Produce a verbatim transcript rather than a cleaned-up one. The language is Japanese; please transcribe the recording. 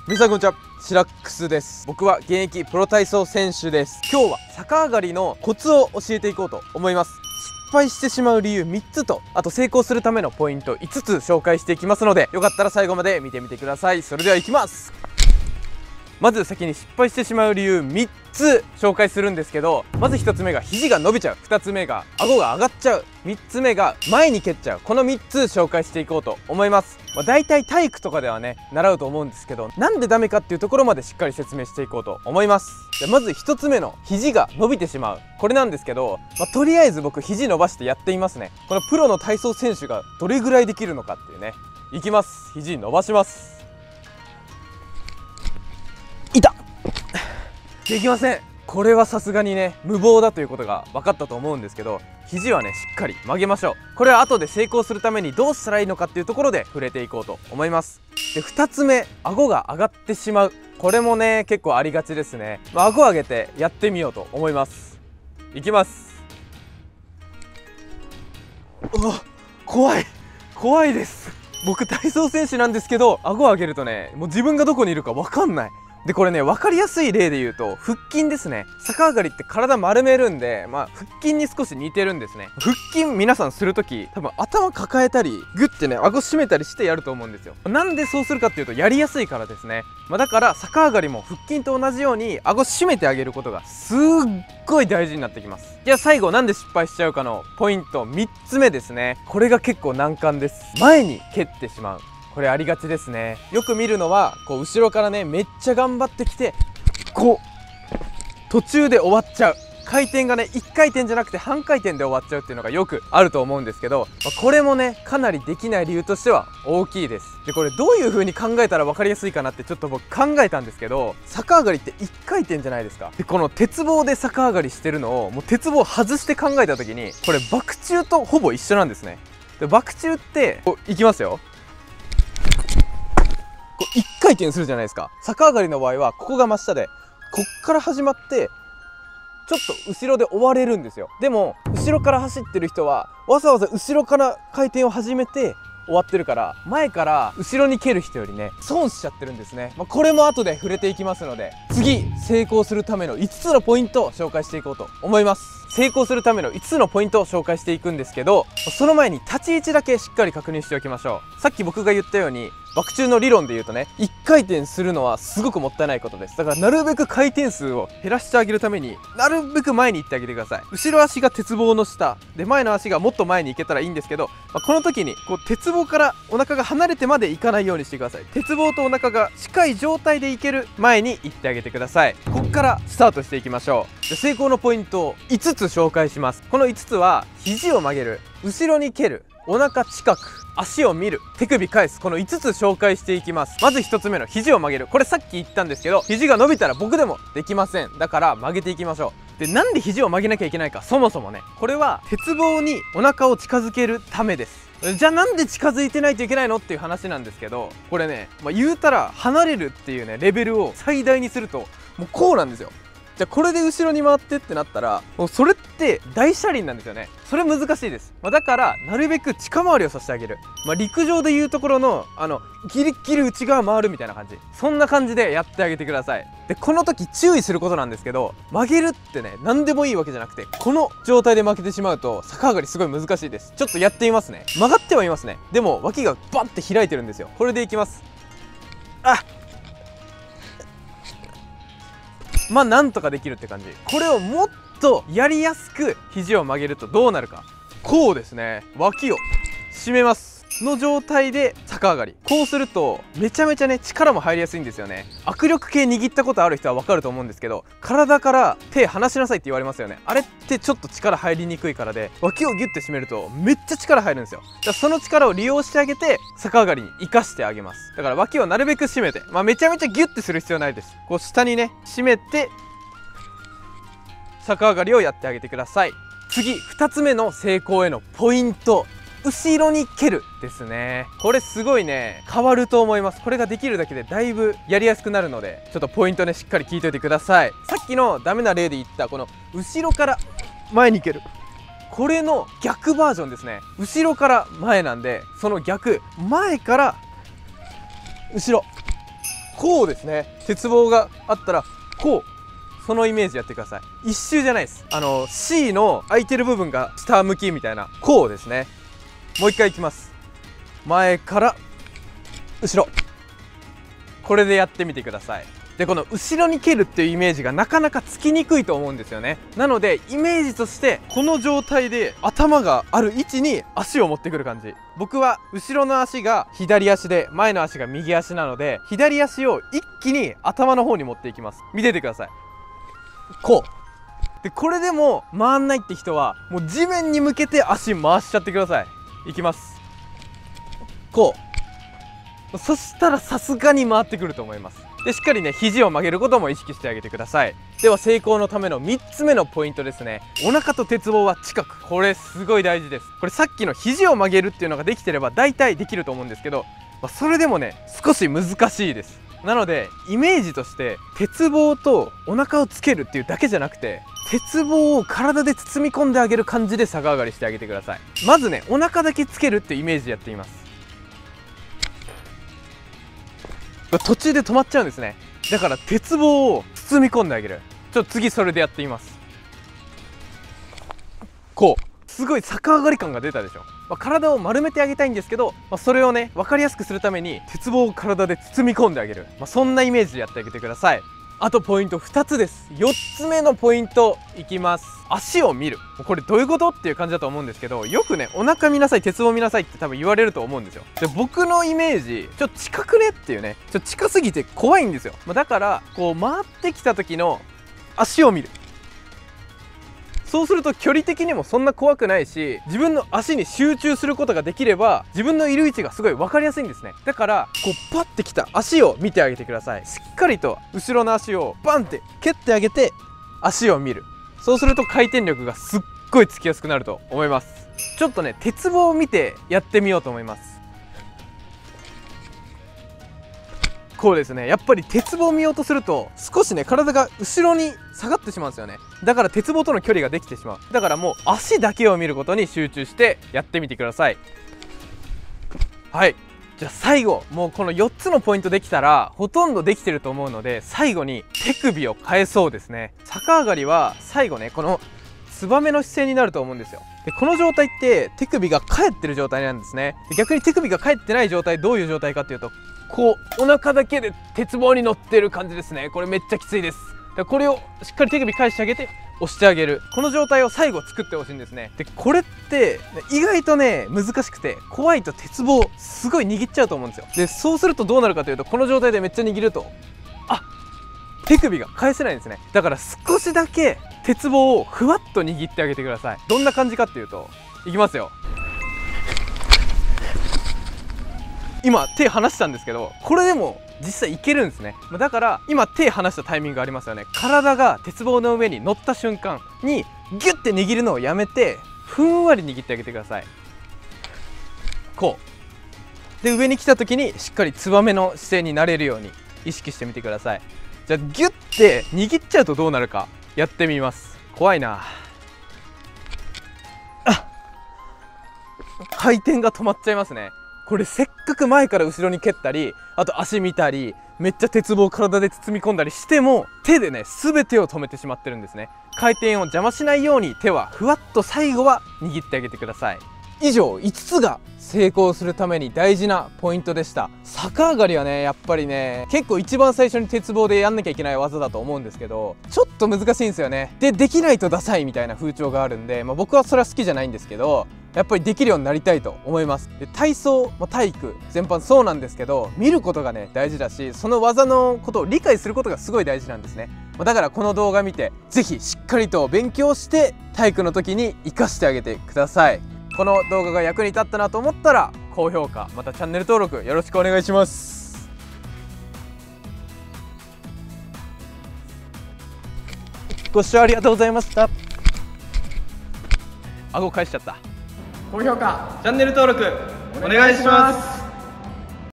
皆さんこんにちは、シラックスです。僕は現役プロ体操選手です。今日は逆上がりのコツを教えていこうと思います。失敗してしまう理由みっつと、あと成功するためのポイントいつつ紹介していきますので、よかったら最後まで見てみてください。それではいきます。まず先に失敗してしまう理由みっつ紹介するんですけど、まずひとつめが肘が伸びちゃう、ふたつめが顎が上がっちゃう、みっつめが前に蹴っちゃう。このみっつ紹介していこうと思います。まあ、大体体育とかではね習うと思うんですけど、なんでダメかっていうところまでしっかり説明していこうと思います。でまずひとつめの肘が伸びてしまう、これなんですけど、まあ、とりあえず僕肘伸ばしてやっていますね。このプロの体操選手がどれぐらいできるのかっていうね。いきます。肘伸ばします。いたできません。これはさすがにね無謀だということが分かったと思うんですけど、肘はねしっかり曲げましょう。これは後で成功するためにどうしたらいいのかっていうところで触れていこうと思います。でふたつめ、顎が上がってしまう。これもね結構ありがちですね。まあ、顎上げてやってみようと思います。いきます。うわ怖い怖いです。僕体操選手なんですけど、顎上げるとねもう自分がどこにいるか分かんない。でこれね分かりやすい例で言うと腹筋ですね。逆上がりって体丸めるんで、まあ、腹筋に少し似てるんですね。腹筋皆さんする時多分頭抱えたりグッてね顎締めたりしてやると思うんですよ。なんでそうするかっていうとやりやすいからですね。まあ、だから逆上がりも腹筋と同じように顎締めてあげることがすっごい大事になってきます。じゃあ最後なんで失敗しちゃうかのポイントみっつめですね。これが結構難関です。前に蹴ってしまう。これありがちですね。よく見るのはこう後ろからねめっちゃ頑張ってきてこう途中で終わっちゃう。回転がねいっかい転じゃなくて半回転で終わっちゃうっていうのがよくあると思うんですけど、まあ、これもねかなりできない理由としては大きいです。でこれどういう風に考えたら分かりやすいかなってちょっと僕考えたんですけど、逆上がりっていっかい転じゃないですか。でこの鉄棒で逆上がりしてるのをもう鉄棒外して考えた時にこれバク宙とほぼ一緒なんですね。でバク宙ってこういきますよ、こういっかい転するじゃないですか。逆上がりの場合はここが真下でこっから始まってちょっと後ろで追われるんですよ。でも後ろから走ってる人はわざわざ後ろから回転を始めて終わってるから、前から後ろに蹴る人よりね損しちゃってるんですね。まあ、これも後で触れていきますので、次成功するためのいつつのポイントを紹介していこうと思います。成功するためのいつつのポイントを紹介していくんですけど、その前に立ち位置だけしっかり確認しておきましょう。さっき僕が言ったようにバク宙の理論で言うとねいっかい転するのはすごくもったいないことです。だからなるべく回転数を減らしてあげるためになるべく前に行ってあげてください。後ろ足が鉄棒の下で前の足がもっと前に行けたらいいんですけど、まあ、この時にこう鉄棒からお腹が離れてまで行かないようにしてください。鉄棒とお腹が近い状態で行ける前に行ってあげてください。ここからスタートしていきましょう。で成功のポイントをいつつ紹介します。このいつつは肘を曲げる、後ろに蹴る、お腹近く、足を見る、手首返す、このいつつ紹介していきます。まずひとつめの肘を曲げる。これさっき言ったんですけど、肘が伸びたら僕でもできません。だから曲げていきましょう。でなんで肘を曲げなきゃいけないか、そもそもねこれは鉄棒にお腹を近づけるためです。じゃあなんで近づいてないといけないのっていう話なんですけど、これね、まあ、言うたら離れるっていうねレベルを最大にするともうこうなんですよ。じゃあこれで後ろに回ってってなったらもうそれって大車輪なんですよね。それ難しいです。まあ、だからなるべく近回りをさせてあげる、まあ、陸上でいうところのあのギリギリ内側回るみたいな感じ、そんな感じでやってあげてください。でこの時注意することなんですけど、曲げるってね何でもいいわけじゃなくて、この状態で負けてしまうと逆上がりすごい難しいです。ちょっとやってみますね。曲がってはいますね。でも脇がバンって開いてるんですよ。これでいきます。あまあなんとかできるって感じ。これをもっとやりやすく肘を曲げるとどうなるか、こうですね。脇を締めますの状態で逆上がり。こうするとめちゃめちゃね力も入りやすいんですよね。握力計握ったことある人は分かると思うんですけど、体から手離しなさいって言われますよね。あれってちょっと力入りにくいからで、脇をギュッて締めるとめっちゃ力入るんですよ。だからその力を利用してあげて逆上がりに生かしてあげます。だから脇をなるべく締めて、まあめちゃめちゃギュッてする必要ないです。こう下にね締めて逆上がりをやってあげてください。次ふたつめの成功へのポイント、後ろに蹴るですね。これすごいね変わると思います。これができるだけでだいぶやりやすくなるので、ちょっとポイントねしっかり聞いといてください。さっきのダメな例で言ったこの後ろから前に蹴る、これの逆バージョンですね。後ろから前なんで、その逆、前から後ろ、 こうですね。鉄棒があったらこう、そのイメージやってください。一周じゃないです。あの C の空いてる部分が下向きみたいな、こうですね。もう一回いきます。前から後ろ、これでやってみてください。でこの後ろに蹴るっていうイメージがなかなかつきにくいと思うんですよね。なのでイメージとしてこの状態で頭がある位置に足を持ってくる感じ。僕は後ろの足が左足で前の足が右足なので、左足を一気に頭の方に持っていきます。見ててください。こうで、これでも回んないって人はもう地面に向けて足回しちゃってください。いきます。こう、そしたらさすがに回ってくると思います。でしっかりね肘を曲げることも意識してあげてください。では成功のためのみっつめのポイントですね。お腹と鉄棒は近く、これすごい大事です。これさっきの肘を曲げるっていうのができてれば大体できると思うんですけど、まあ、それでもね少し難しいです。なのでイメージとして鉄棒とお腹をつけるっていうだけじゃなくて、鉄棒を体で包み込んであげる感じで逆上がりしてあげてください。まずねお腹だけつけるっていうイメージでやってみます。途中で止まっちゃうんですね。だから鉄棒を包み込んであげる。ちょっと次それでやってみます。こう、すごい逆上がり感が出たでしょ。まあ、体を丸めてあげたいんですけど、まあ、それをね分かりやすくするために鉄棒を体で包み込んであげる、まあ、そんなイメージでやってあげてください。あとポイントふたつです。よっつめのポイントいきます。足を見る。これどういうことっていう感じだと思うんですけど、よくねお腹見なさい、鉄棒見なさいって多分言われると思うんですよ。で僕のイメージちょっと近くねっていうね、ちょっと近すぎて怖いんですよ。だからこう回ってきた時の足を見る。そうすると距離的にもそんな怖くないし、自分の足に集中することができれば自分のいる位置がすごい分かりやすいんですね。だからこうパッてきた足を見てあげてください。しっかりと後ろの足をバンって蹴ってあげて足を見る。そうすると回転力がすっごいつきやすくなると思います。ちょっとね鉄棒を見てやってみようと思います。こうですね。やっぱり鉄棒を見ようとすると少しね体が後ろに下がってしまうんですよね。だから鉄棒との距離ができてしまう。だからもう足だけを見ることに集中してやってみてください。はい、じゃあ最後、もうこのよっつのポイントできたらほとんどできてると思うので、最後に手首を変えそうですね。逆上がりは最後ねこのツバメの姿勢になると思うんですよ。でこの状態って手首が返ってる状態なんですね。で逆に手首が返ってない状態、どういう状態かっていうと、こうお腹だけで鉄棒に乗ってる感じですね。これめっちゃきついです。でこれをしっかり手首返してあげて押してあげる、この状態を最後作ってほしいんですね。でこれって意外とね難しくて、怖いと鉄棒すごい握っちゃうと思うんですよ。でそうするとどうなるかというと、この状態でめっちゃ握るとあ手首が返せないんですね。だから少しだけ鉄棒をふわっと握ってあげてください。どんな感じかっていうと、いきますよ。今手離したんですけど、これでも実際いけるんですね。だから今手離したタイミングありますよね。体が鉄棒の上に乗った瞬間にギュッて握るのをやめて、ふんわり握ってあげてください。こうで上に来た時にしっかりツバメの姿勢になれるように意識してみてください。じゃあギュッて握っちゃうとどうなるかやってみます。怖いなあ、回転が止まっちゃいますね。これせっかく前から後ろに蹴ったり、あと足見たり、めっちゃ鉄棒を体で包み込んだりしても、手でね全てを止めてしまってるんですね。回転を邪魔しないように手はふわっと最後は握ってあげてください。以上いつつが成功するために大事なポイントでした。逆上がりはねやっぱりね結構一番最初に鉄棒でやんなきゃいけない技だと思うんですけど、ちょっと難しいんですよね。でできないとダサいみたいな風潮があるんで、まあ、僕はそれは好きじゃないんですけど、やっぱりできるようになりたいと思います。で体操、まあ、体育全般そうなんですけど、見ることがね大事だし、その技のことを理解することがすごい大事なんですね。だからこの動画見て是非しっかりと勉強して体育の時に生かしてあげてください。この動画が役に立ったなと思ったら高評価、またチャンネル登録よろしくお願いします。ご視聴ありがとうございました。顎返しちゃった。高評価、チャンネル登録お願いします。